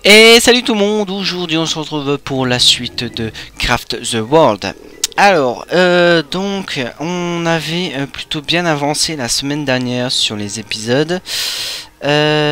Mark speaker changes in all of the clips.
Speaker 1: Et salut tout le monde, aujourd'hui on se retrouve pour la suite de Craft the World. Alors, donc on avait plutôt bien avancé la semaine dernière sur les épisodes. Si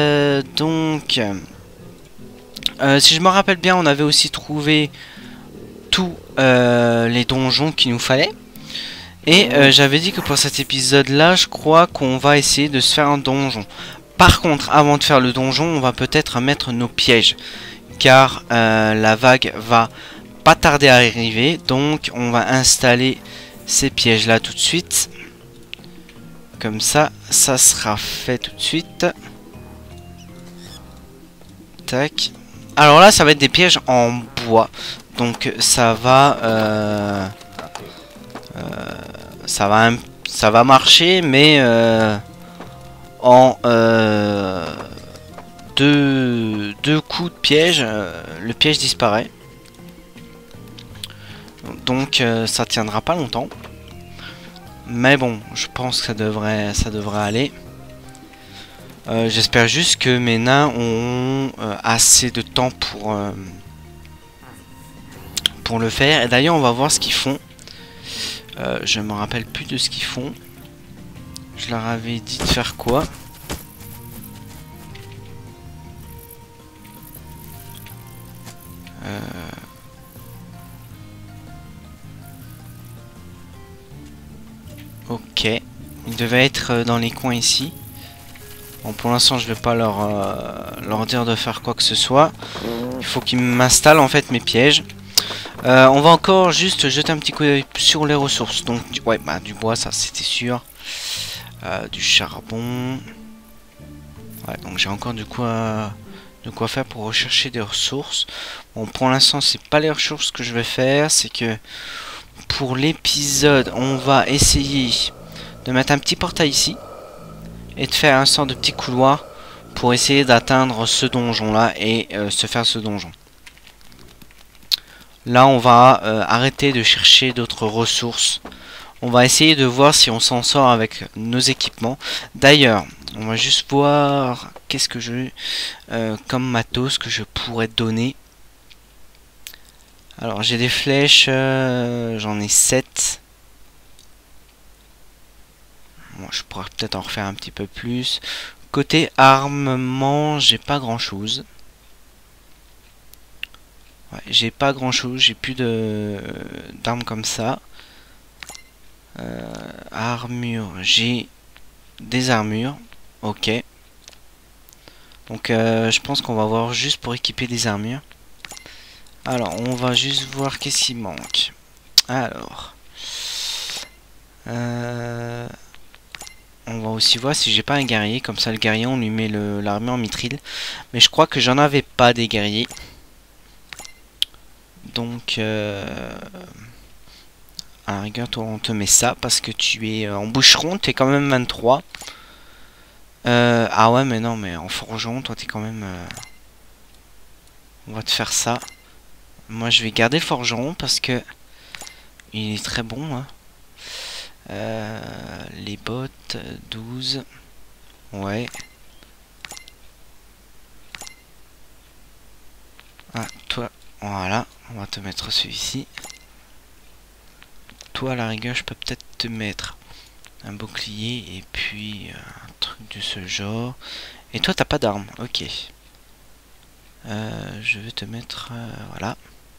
Speaker 1: je me rappelle bien, on avait aussi trouvé tous les donjons qu'il nous fallait. Et j'avais dit que pour cet épisode là, je crois qu'on va essayer de se faire un donjon. Par contre, avant de faire le donjon, on va peut-être mettre nos pièges. Car la vague va pas tarder à arriver. Donc on va installer ces pièges là tout de suite. Comme ça, ça sera fait tout de suite. Tac. Alors là, ça va être des pièges en bois. Donc ça va... ça va marcher, mais en deux coups de piège, le piège disparaît. Donc ça tiendra pas longtemps. Mais bon, je pense que ça devrait aller. J'espère juste que mes nains auront assez de temps pour le faire. Et d'ailleurs, on va voir ce qu'ils font. Je me rappelle plus de ce qu'ils font. Je leur avais dit de faire quoi? Ok. Ils devaient être dans les coins ici. Bon, pour l'instant, je vais pas leur dire de faire quoi que ce soit. Il faut qu'ils m'installent en fait mes pièges. On va encore juste jeter un petit coup d'œil sur les ressources. Donc, ouais, bah, du bois, ça c'était sûr. Du charbon. Ouais, donc j'ai encore de quoi faire pour rechercher des ressources. Bon, pour l'instant, c'est pas les ressources que je vais faire. C'est que pour l'épisode, on va essayer de mettre un petit portail ici. Et de faire un sort de petit couloir pour essayer d'atteindre ce donjon là et se faire ce donjon. Là on va arrêter de chercher d'autres ressources. On va essayer de voir si on s'en sort avec nos équipements. D'ailleurs, on va juste voir qu'est-ce que j'ai comme matos que je pourrais donner. Alors j'ai des flèches, j'en ai 7. Bon, je pourrais peut-être en refaire un petit peu plus. Côté armement, j'ai pas grand chose. Ouais, j'ai pas grand chose, j'ai plus d'armes comme ça. Armure, j'ai des armures. Ok. Donc je pense qu'on va voir juste pour équiper des armures. Alors, on va juste voir qu'est-ce qui manque. Alors. On va aussi voir si j'ai pas un guerrier. Comme ça, le guerrier, on lui met l'armure en mithril. Mais je crois que j'en avais pas des guerriers. Donc, à la rigueur, toi, on te met ça. Parce que tu es en bûcheron, tu es quand même 23. Ah ouais, mais non, mais en forgeron, toi, tu es quand même... On va te faire ça. Moi, je vais garder le forgeron parce que... Il est très bon, hein. Les bottes 12. Ouais. Ah, toi, voilà, on va te mettre celui-ci. Toi, à la rigueur, je peux peut-être te mettre un bouclier et puis un truc de ce genre. Et toi, t'as pas d'arme, ok. Je vais te mettre, voilà.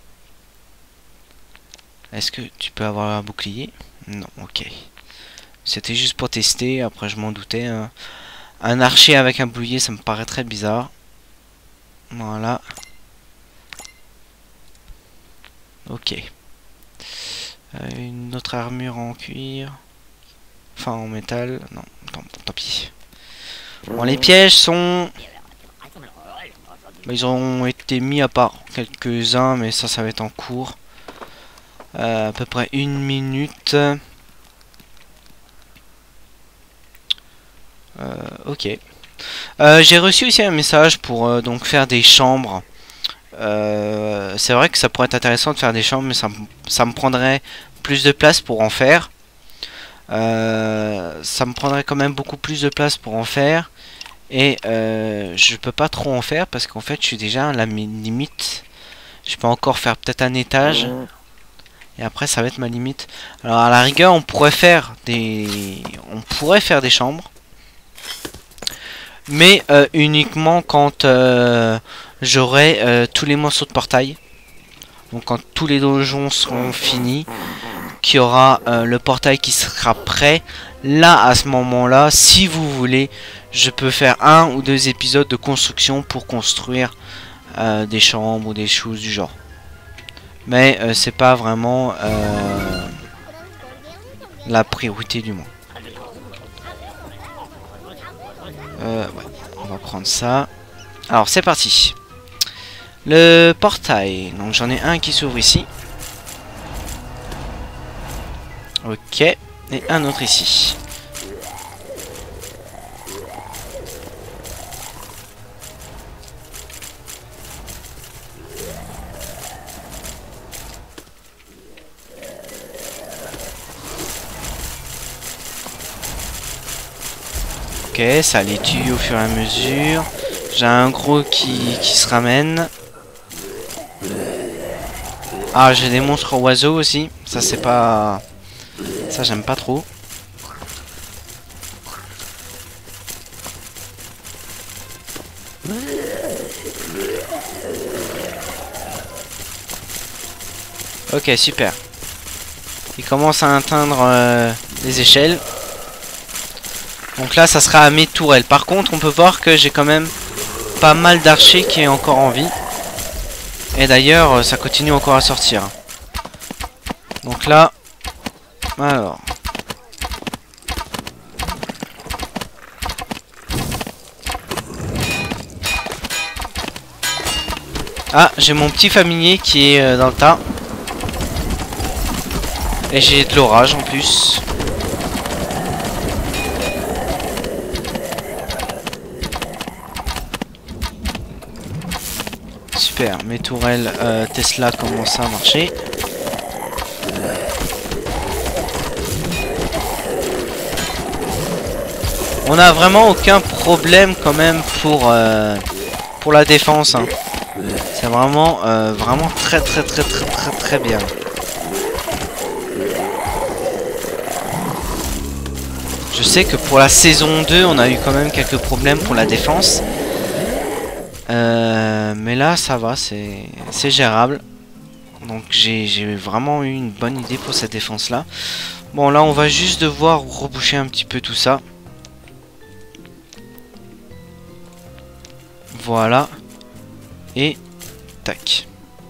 Speaker 1: Est-ce que tu peux avoir un bouclier? Non, ok. C'était juste pour tester, après je m'en doutais. Hein. Un archer avec un bouclier, ça me paraît très bizarre. Voilà. Ok. Une autre armure en cuir. Enfin en métal. Non, tant pis. Bon, les pièges sont... Ils ont été mis à part quelques-uns, mais ça va être en cours. À peu près 1 minute. Ok. J'ai reçu aussi un message pour donc faire des chambres. C'est vrai que ça pourrait être intéressant de faire des chambres, mais ça me prendrait plus de place pour en faire. Ça me prendrait quand même beaucoup plus de place pour en faire. Et je peux pas trop en faire parce qu'en fait je suis déjà à la limite. Je peux encore faire peut-être un étage. Et après ça va être ma limite. Alors à la rigueur on pourrait faire des chambres. Mais uniquement quand j'aurai tous les morceaux de portail. Donc quand tous les donjons seront finis, qu'il y aura le portail qui sera prêt. Là à ce moment là, si vous voulez, je peux faire 1 ou 2 épisodes de construction pour construire des chambres ou des choses du genre. Mais c'est pas vraiment la priorité du moins. Ouais, on va prendre ça. Alors c'est parti. Le portail. Donc j'en ai un qui s'ouvre ici. Ok. Et un autre ici. Ok, ça les tue au fur et à mesure. J'ai un gros qui se ramène. Ah, j'ai des monstres oiseaux aussi. Ça, c'est pas... Ça, j'aime pas trop. Ok, super. Il commence à atteindre les échelles. Donc là, ça sera à mes tourelles. Par contre, on peut voir que j'ai quand même pas mal d'archers qui est encore en vie. Et d'ailleurs, ça continue encore à sortir. Donc là, alors... Ah, j'ai mon petit familier qui est dans le tas. Et j'ai de l'orage en plus. Super, mes tourelles Tesla commencent à marcher. On a vraiment aucun problème quand même pour la défense. Hein. C'est vraiment vraiment très bien. Je sais que pour la saison 2, on a eu quand même quelques problèmes pour la défense. Mais là, ça va, c'est gérable. Donc j'ai vraiment eu une bonne idée pour cette défense-là. Bon, là, on va juste devoir reboucher un petit peu tout ça. Voilà. Et tac.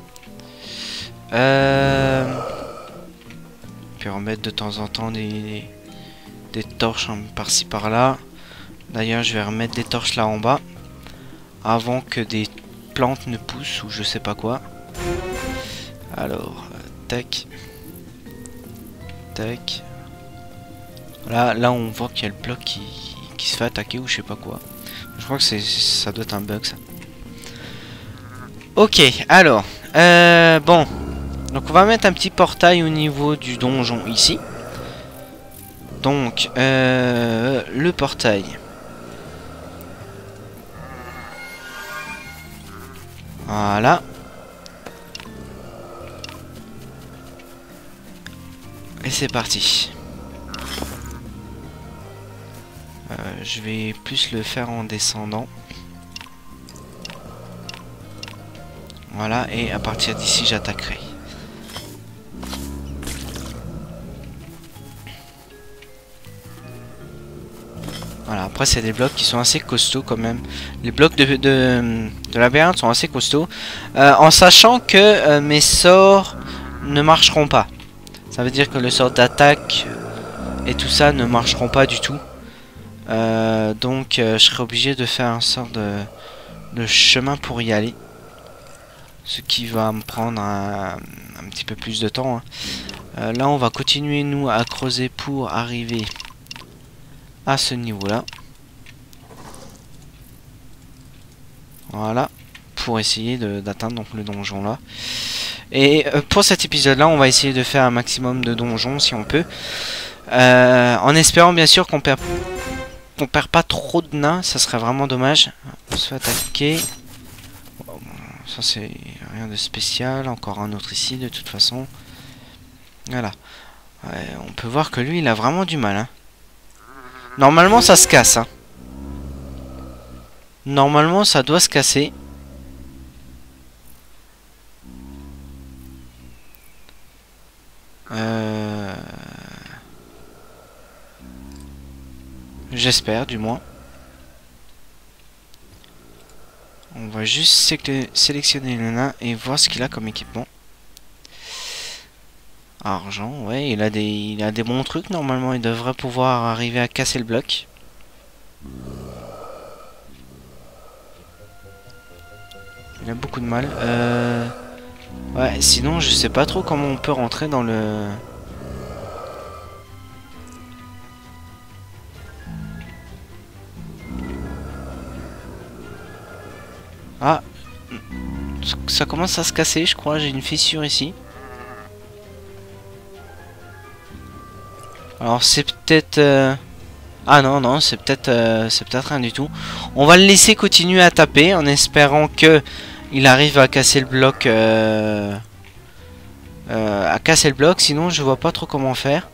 Speaker 1: Puis remettre de temps en temps des torches par-ci par-là. D'ailleurs, je vais remettre des torches là en bas. Avant que des plantes ne poussent ou je sais pas quoi. Alors, tac. Tac. Là on voit qu'il y a le bloc qui se fait attaquer ou je sais pas quoi. Je crois que ça doit être un bug ça. Ok, alors. Bon. Donc on va mettre un petit portail au niveau du donjon ici. Donc, le portail. Voilà. Et c'est parti. Je vais plus le faire en descendant. Voilà, et à partir d'ici, j'attaquerai. Voilà, après c'est des blocs qui sont assez costauds quand même. Les blocs de labyrinthe sont assez costauds. En sachant que mes sorts ne marcheront pas. Ça veut dire que le sort d'attaque et tout ça ne marcheront pas du tout. Donc je serai obligé de faire un sort de chemin pour y aller. Ce qui va me prendre un petit peu plus de temps. Hein. Là on va continuer nous à creuser pour arriver à ce niveau là. Voilà. Pour essayer d'atteindre donc le donjon là. Et pour cet épisode là on va essayer de faire un maximum de donjons si on peut. En espérant bien sûr qu'on perd qu'on perd pas trop de nains, ça serait vraiment dommage. On se fait attaquer. Bon, ça c'est rien de spécial. Encore un autre ici de toute façon. Voilà. Ouais, on peut voir que lui il a vraiment du mal. Hein. Normalement ça se casse. Hein. Normalement ça doit se casser. J'espère du moins. On va juste sélectionner le nain et voir ce qu'il a comme équipement. Argent, ouais, il a des bons trucs normalement. Il devrait pouvoir arriver à casser le bloc. Il a beaucoup de mal. Ouais, sinon je sais pas trop comment on peut rentrer dans le... Ah, ça commence à se casser, je crois. J'ai une fissure ici. Alors c'est peut-être... Ah non, non, c'est peut-être rien du tout. On va le laisser continuer à taper en espérant que il arrive à casser le bloc. Sinon je vois pas trop comment faire.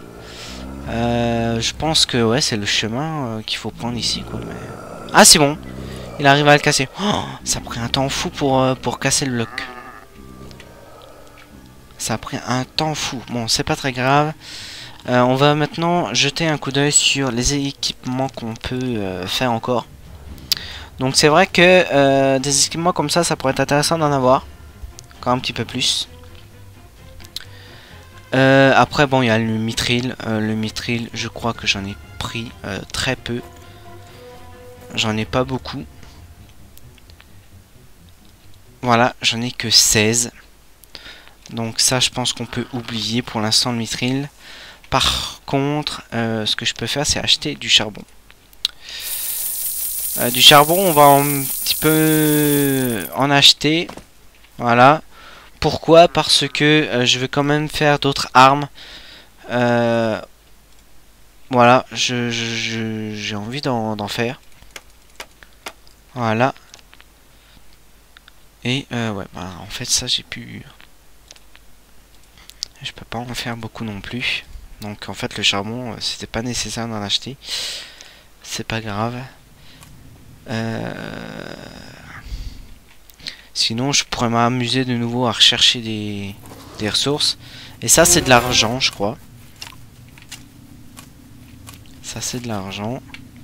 Speaker 1: Je pense que ouais, c'est le chemin qu'il faut prendre ici, quoi. Mais... Ah, c'est bon. Il arrive à le casser. Oh, ça a pris un temps fou pour casser le bloc. Ça a pris un temps fou. Bon, c'est pas très grave. On va maintenant jeter un coup d'œil sur les équipements qu'on peut faire encore. Donc c'est vrai que des équipements comme ça pourrait être intéressant d'en avoir. Encore un petit peu plus. Après bon, il y a le mithril. Le mithril, je crois que j'en ai pris très peu. J'en ai pas beaucoup. Voilà, j'en ai que 16. Donc ça, je pense qu'on peut oublier pour l'instant le mithril. Par contre, ce que je peux faire, c'est acheter du charbon. Du charbon, on va un petit peu en acheter. Voilà. Pourquoi? Parce que je vais quand même faire d'autres armes. Voilà, j'ai envie d'en faire. Voilà. Et ouais, bah, en fait ça j'ai pu... Je peux pas en faire beaucoup non plus. Donc en fait le charbon, c'était pas nécessaire d'en acheter. C'est pas grave. Sinon je pourrais m'amuser de nouveau à rechercher des ressources. Et ça c'est de l'argent je crois. Ça c'est de l'argent.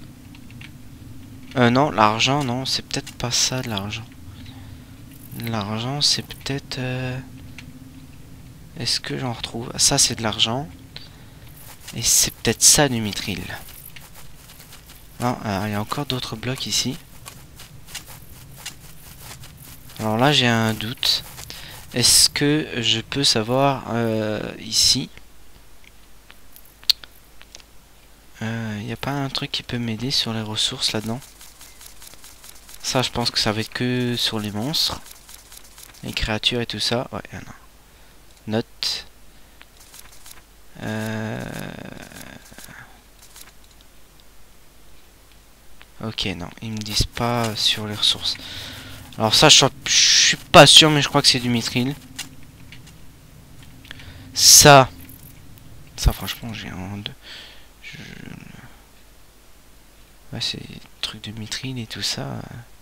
Speaker 1: Non, l'argent non, c'est peut-être pas ça de l'argent. L'argent c'est peut-être... Est-ce que j'en retrouve? Ça c'est de l'argent. Et c'est peut-être ça du mithril. Non, il y a encore d'autres blocs ici. Alors là j'ai un doute. Est-ce que je peux savoir ici? Il n'y a pas un truc qui peut m'aider sur les ressources là-dedans? Ça je pense que ça va être que sur les monstres. Les créatures et tout ça. Ouais, non. Note. Ok, non, ils me disent pas sur les ressources. Alors ça, je suis pas sûr, mais je crois que c'est du mithril. Ça franchement, j'ai un... Ouais, c'est des trucs de mithril et tout ça.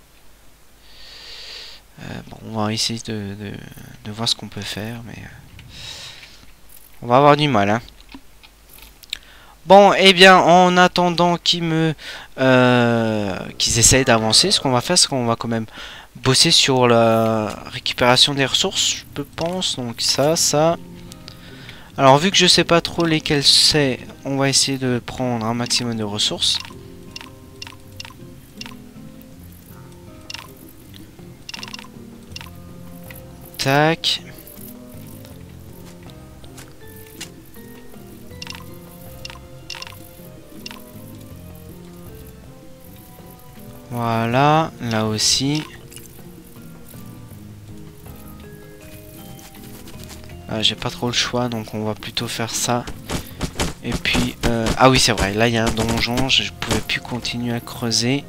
Speaker 1: Bon, on va essayer de voir ce qu'on peut faire, mais... on va avoir du mal, hein. Bon, et bien, en attendant qu'ils essayent d'avancer, ce qu'on va faire, c'est qu'on va quand même bosser sur la récupération des ressources, je pense. Donc ça. Alors, vu que je sais pas trop lesquelles c'est, on va essayer de prendre un maximum de ressources. Tac. Voilà, là aussi. J'ai pas trop le choix, donc on va plutôt faire ça. Et puis, ah oui c'est vrai, là il y a un donjon, je pouvais plus continuer à creuser.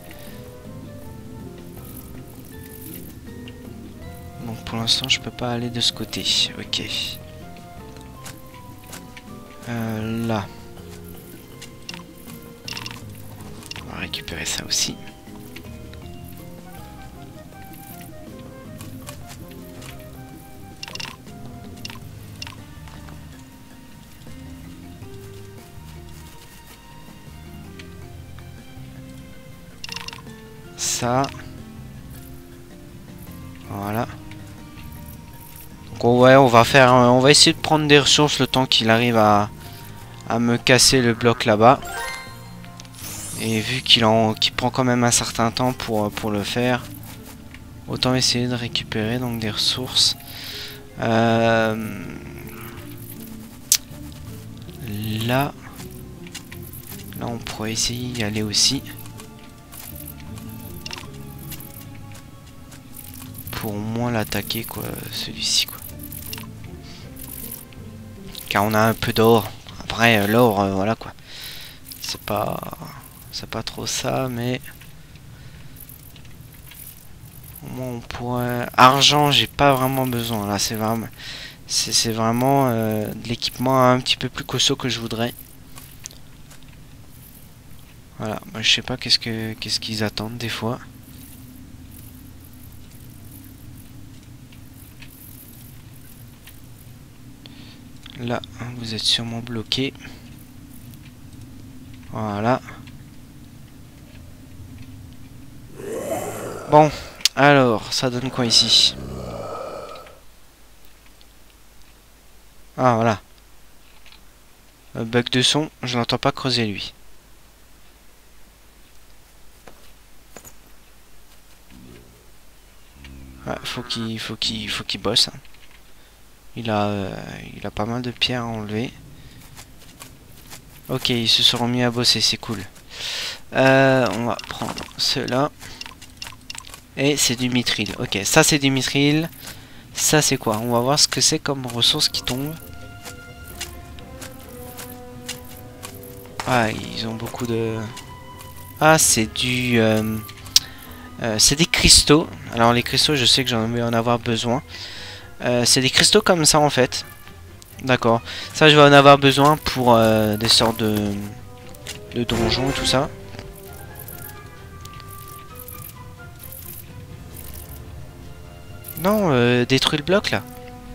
Speaker 1: Donc pour l'instant je peux pas aller de ce côté, ok. Là. On va récupérer ça aussi. Ça. Voilà. Donc ouais, on va essayer de prendre des ressources le temps qu'il arrive à me casser le bloc là-bas. Et vu qu'il prend quand même un certain temps pour le faire, autant essayer de récupérer donc des ressources. Là, on pourrait essayer d'y aller aussi. Pour au moins l'attaquer quoi, celui-ci quoi. Car on a un peu d'or. Après l'or, voilà quoi. C'est pas trop ça, mais au moins on pourrait. Argent, j'ai pas vraiment besoin. Là, c'est vraiment de l'équipement un petit peu plus costaud que je voudrais. Voilà, moi je sais pas qu'est-ce qu'ils attendent des fois. Là, vous êtes sûrement bloqué. Voilà. Bon, alors, ça donne quoi ici? Ah, voilà. Bug de son, je n'entends pas creuser lui. Ouais, faut qu'il bosse. Hein. Il a pas mal de pierres à enlever. Ok, ils se sont remis à bosser, c'est cool. On va prendre cela. Et c'est du mithril. Ok, ça c'est du mithril. Ça c'est quoi? On va voir ce que c'est comme ressource qui tombe. Ah, ils ont beaucoup de... Ah, c'est du... c'est des cristaux. Alors les cristaux, je sais que j'en vais en avoir besoin. C'est des cristaux comme ça en fait. D'accord. Ça, je vais en avoir besoin pour des sortes de donjons et tout ça. Non, détruis le bloc là.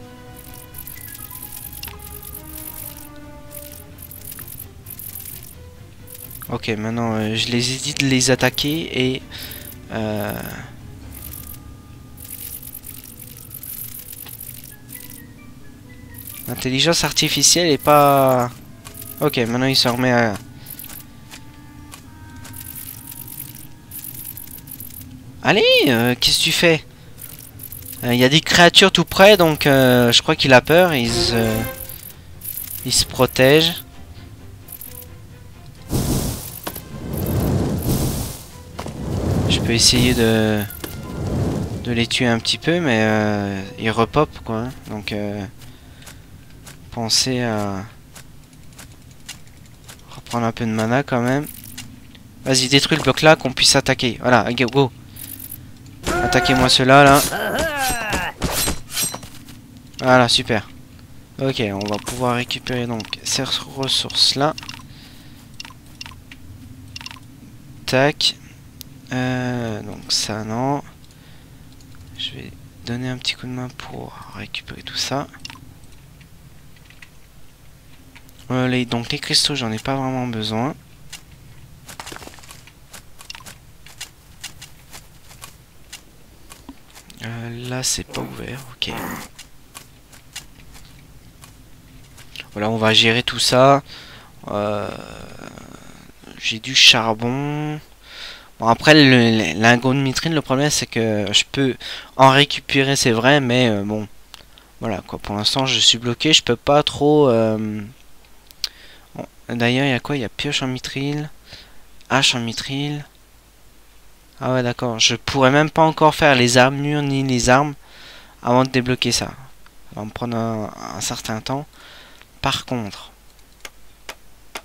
Speaker 1: Ok, maintenant je les ai dit de les attaquer et... L'intelligence artificielle est pas... Ok, maintenant il se remet à... Allez, qu'est-ce que tu fais? Il y a des créatures tout près, donc je crois qu'il a peur. Il se protège. Je peux essayer de les tuer un petit peu, mais ils repopent quoi. Hein. Donc pensez à reprendre un peu de mana quand même. Vas-y, détruis le bloc là, qu'on puisse attaquer. Voilà, go, go. Attaquez-moi ceux-là, là. Voilà, super. Ok, on va pouvoir récupérer donc ces ressources-là. Tac. Donc ça, non. Je vais donner un petit coup de main pour récupérer tout ça. Donc les cristaux, j'en ai pas vraiment besoin. Là, c'est pas ouvert, ok. Voilà, on va gérer tout ça. J'ai du charbon. Bon, après, le lingot de mitrine, le problème, c'est que je peux en récupérer, c'est vrai, mais bon. Voilà, quoi. Pour l'instant, je suis bloqué. Je peux pas trop... Bon, d'ailleurs, il y a quoi? Il y a pioche en mitril. Hache en mitril. Ah ouais, d'accord. Je pourrais même pas encore faire les armures ni les armes avant de débloquer ça. Ça va me prendre un certain temps. Par contre, il y a quoi? Il y a pioche en mitril. Hache en mitril. Ah ouais, d'accord. Je pourrais même pas encore faire les armures ni les armes avant de débloquer ça. Ça va me prendre un certain temps. Par contre, il y a quoi? Il y a pioche en mitril. Hache en mitril. Ah ouais, d'accord. Je pourrais même pas encore faire les armures ni les armes avant de débloquer ça. Ça va me prendre un certain temps.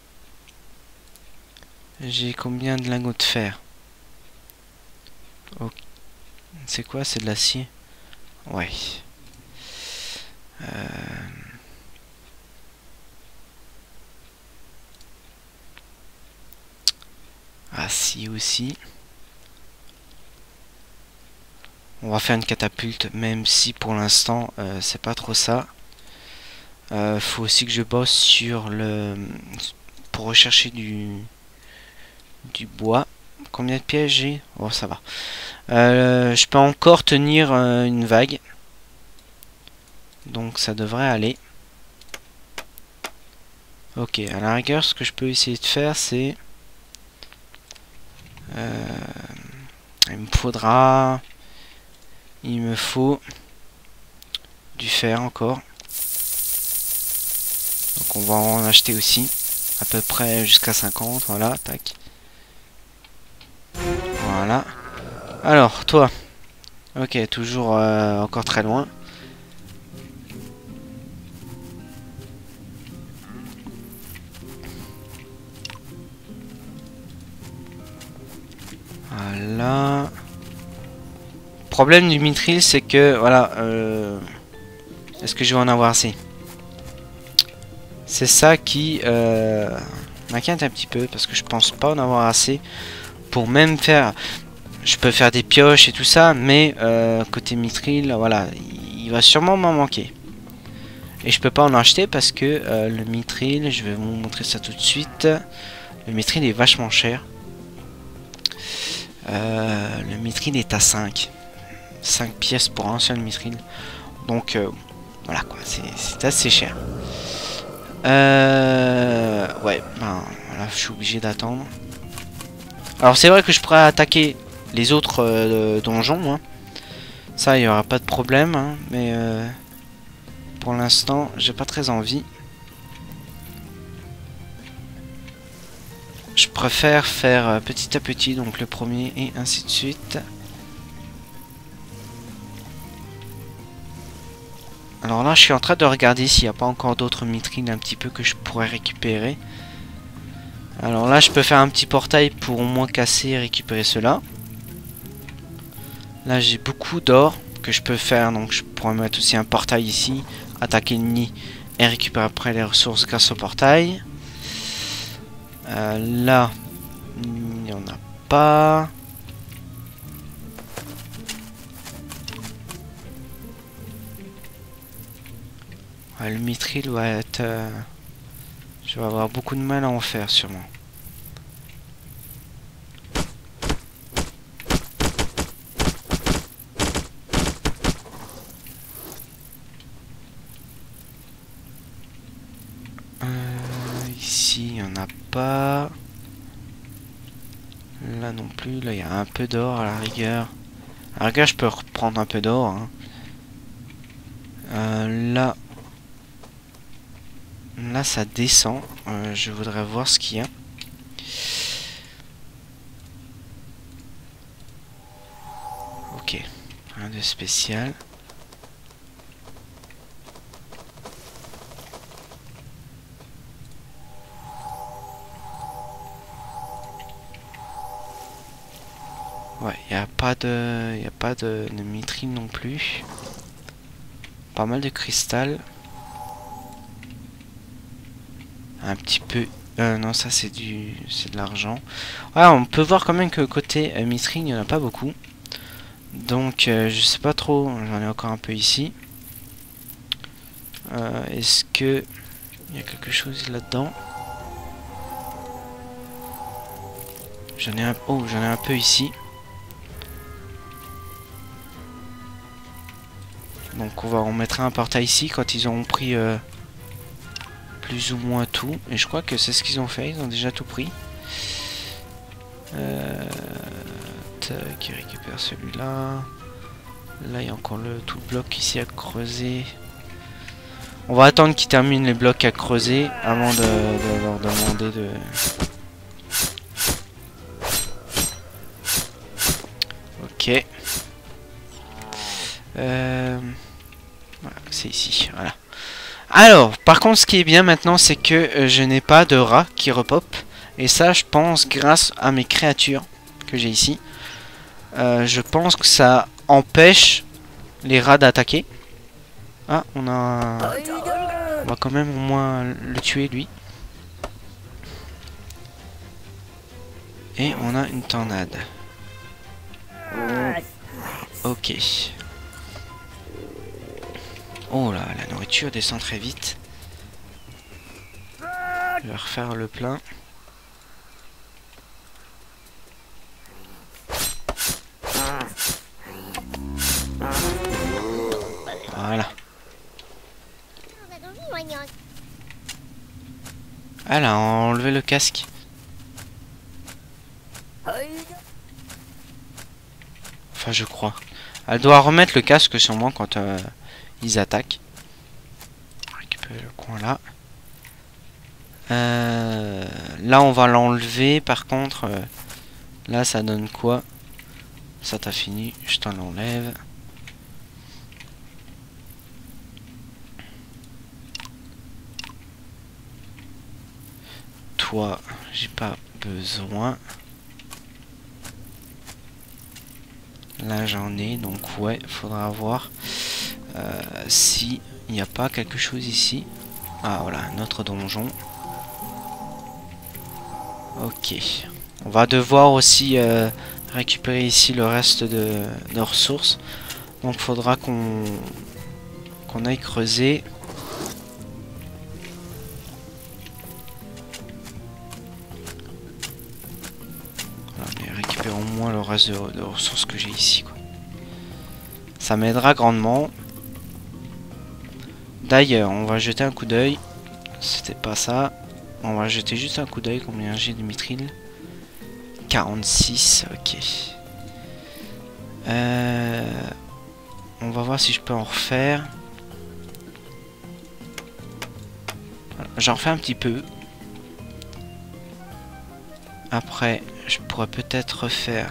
Speaker 1: J'ai combien de lingots de fer? Oh. C'est quoi? C'est de l'acier? Ouais. Acier aussi. On va faire une catapulte, même si pour l'instant c'est pas trop ça. Faut aussi que je bosse sur le... pour rechercher du bois. Combien de pièges j'ai? Oh, ça va. Je peux encore tenir une vague. Donc ça devrait aller. Ok, à la rigueur, ce que je peux essayer de faire, c'est... il me faut du fer encore. Donc on va en acheter aussi. À peu près jusqu'à 50, voilà, tac. Voilà. Alors, toi. Ok, toujours encore très loin. Voilà. Problème du mithril, c'est que, voilà, est-ce que je vais en avoir assez? C'est ça qui m'inquiète un petit peu, parce que je pense pas en avoir assez pour même faire... Je peux faire des pioches et tout ça, mais côté mithril, voilà, il va sûrement m'en manquer. Et je peux pas en acheter parce que le mithril, je vais vous montrer ça tout de suite. Le mithril est vachement cher. Le mithril est à 5 pièces pour un seul mithril. Donc voilà quoi, c'est assez cher. Ouais, ben voilà, je suis obligé d'attendre. Alors c'est vrai que je pourrais attaquer les autres donjons, hein. Ça il n'y aura pas de problème, hein, mais pour l'instant j'ai pas très envie. Je préfère faire petit à petit, donc le premier et ainsi de suite. Alors là je suis en train de regarder s'il n'y a pas encore d'autres mithrils un petit peu que je pourrais récupérer. Alors là je peux faire un petit portail pour au moins casser et récupérer cela. Là j'ai beaucoup d'or que je peux faire, donc je pourrais mettre aussi un portail ici, attaquer l'ennemi et récupérer après les ressources grâce au portail. Là il n'y en a pas. Ouais, le mithril va être... je vais avoir beaucoup de mal à en faire sûrement. Ici il n'y en a pas. Là non plus, là il y a un peu d'or à la rigueur. À la rigueur je peux reprendre un peu d'or, hein. Là ça descend. Je voudrais voir ce qu'il y a. Ok, rien de spécial. Ouais, il n'y a pas de mithril non plus. Pas mal de cristal. Un petit peu... non, ça c'est de l'argent. Ouais, on peut voir quand même que côté mithril, il n'y en a pas beaucoup. Donc, je sais pas trop. J'en ai encore un peu ici. Est-ce que... il y a quelque chose là-dedans? J'en ai un... oh, j'en ai un peu ici. Donc on va en mettre un portail ici quand ils auront pris plus ou moins tout. Et je crois que c'est ce qu'ils ont fait, ils ont déjà tout pris. Qui récupère celui-là. Là il y a encore tout le bloc ici à creuser. On va attendre qu'ils terminent les blocs à creuser avant de leur demander de... Ok. Voilà, c'est ici, voilà. Alors, par contre, ce qui est bien maintenant, c'est que je n'ai pas de rats qui repop. Et ça, je pense, grâce à mes créatures que j'ai ici, je pense que ça empêche les rats d'attaquer. Ah, on va quand même au moins le tuer, lui. Et on a une tornade. Ok. Oh là, la nourriture descend très vite. Je vais refaire le plein. Voilà. Elle a enlevé le casque. Enfin, je crois. Elle doit remettre le casque sûrement quand ils attaquent. Récupérer le coin là. Là, on va l'enlever. Par contre, là, ça donne quoi? Ça, t'as fini. Je t'en enlève. Toi, j'ai pas besoin. Là, j'en ai. Donc, ouais, faudra voir si il n'y a pas quelque chose ici. Ah, voilà, notre donjon. Ok. On va devoir aussi récupérer ici le reste de nos ressources. Donc faudra qu'on aille creuser. Voilà, mais récupérer au moins le reste de ressources que j'ai ici, quoi. Ça m'aidera grandement. D'ailleurs, on va jeter un coup d'œil. C'était pas ça. On va jeter juste un coup d'œil combien j'ai de mithril. 46, ok. On va voir si je peux en refaire. Voilà, j'en refais un petit peu. Après, je pourrais peut-être refaire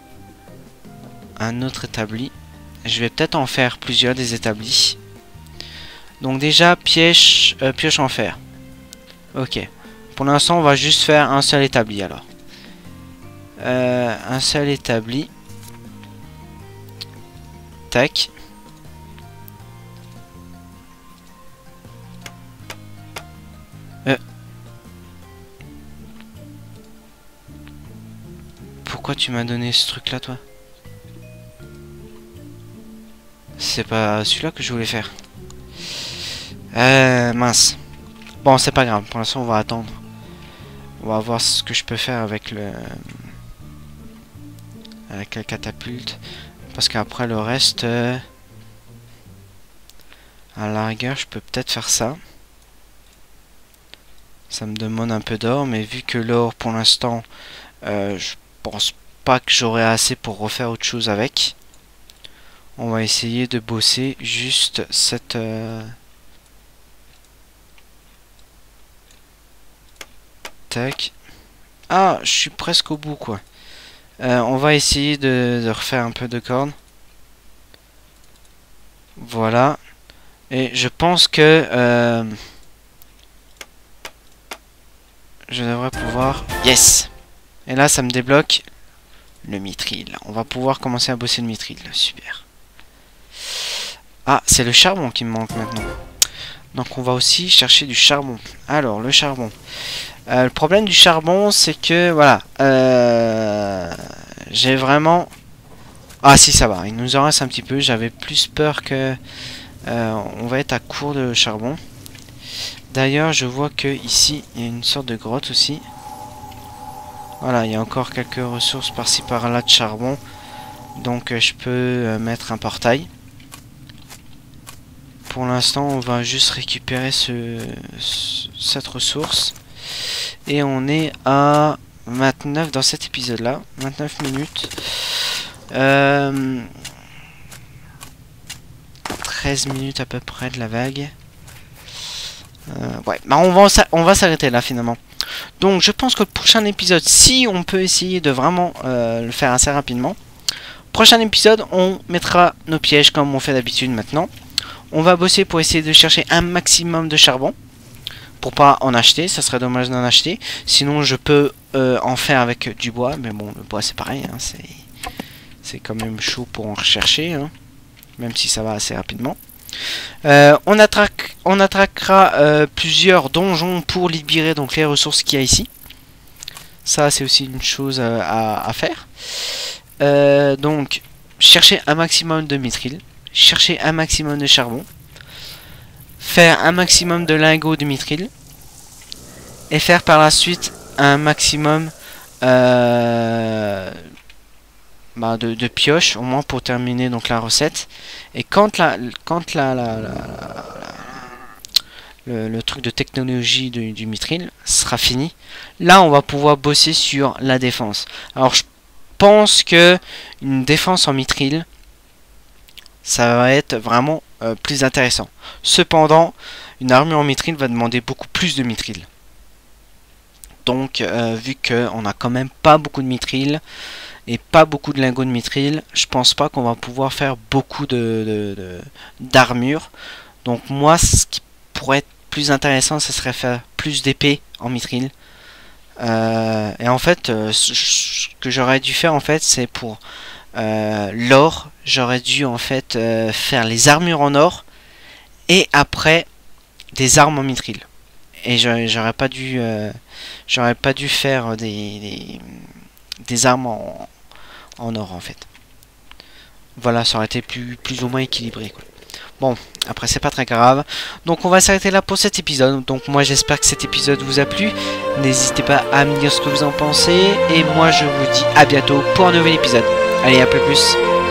Speaker 1: un autre établi. Je vais peut-être en faire plusieurs des établis. Donc déjà, pioche en fer. Ok. Pour l'instant, on va juste faire un seul établi alors. Un seul établi. Tac. Pourquoi tu m'as donné ce truc là, toi? C'est pas celui-là que je voulais faire. Mince. Bon, c'est pas grave. Pour l'instant, on va attendre. On va voir ce que je peux faire avec la catapulte. Parce qu'après le reste... à la rigueur, je peux peut-être faire ça. Ça me demande un peu d'or. Mais vu que l'or, pour l'instant, je pense pas que j'aurai assez pour refaire autre chose avec. On va essayer de bosser juste cette... Tac. Ah, je suis presque au bout, quoi. On va essayer de refaire un peu de cordes. Voilà. Et je pense que... je devrais pouvoir... Yes! Et là, ça me débloque le mithril. On va pouvoir commencer à bosser le mithril. Super. Ah, c'est le charbon qui me manque maintenant. Donc on va aussi chercher du charbon. Alors, le charbon. Le problème du charbon, c'est que, voilà. J'ai vraiment... Ah si, ça va. Il nous en reste un petit peu. J'avais plus peur que... on va être à court de charbon. D'ailleurs, je vois que ici, il y a une sorte de grotte aussi. Voilà, il y a encore quelques ressources par-ci par-là de charbon. Donc je peux mettre un portail. Pour l'instant, on va juste récupérer cette ressource. Et on est à 29 dans cet épisode-là. 29 minutes. 13 minutes à peu près de la vague. Ouais, bah on va s'arrêter là finalement. Donc je pense que le prochain épisode, si on peut essayer de vraiment le faire assez rapidement. Prochain épisode, on mettra nos pièges comme on fait d'habitude maintenant. On va bosser pour essayer de chercher un maximum de charbon. pour pas en acheter, ça serait dommage d'en acheter. Sinon je peux en faire avec du bois, mais bon le bois c'est pareil, hein, c'est quand même chaud pour en rechercher, hein, même si ça va assez rapidement. On attaquera plusieurs donjons pour libérer donc les ressources qu'il y a ici. Ça c'est aussi une chose à faire. Donc chercher un maximum de mithril, chercher un maximum de charbon, faire un maximum de lingots de mithril et faire par la suite un maximum de pioches, au moins pour terminer donc la recette. Et quand le truc de technologie du mithril sera fini, là on va pouvoir bosser sur la défense. Alors je pense que une défense en mithril, ça va être vraiment plus intéressant. Cependant, une armure en mithril va demander beaucoup plus de mithril. Donc vu qu'on a quand même pas beaucoup de mithril et pas beaucoup de lingots de mithril, je pense pas qu'on va pouvoir faire beaucoup d'armure. Donc moi, ce qui pourrait être plus intéressant, ce serait faire plus d'épées en mithril. Et en fait, ce que j'aurais dû faire en fait, c'est pour l'or, j'aurais dû en fait faire les armures en or et après des armes en mithril. Et j'aurais pas dû faire des armes en or en fait. Voilà, ça aurait été plus ou moins équilibré, quoi. Bon, après c'est pas très grave. Donc on va s'arrêter là pour cet épisode. Donc moi j'espère que cet épisode vous a plu. N'hésitez pas à me dire ce que vous en pensez. Et moi je vous dis à bientôt pour un nouvel épisode. Allez, à plus.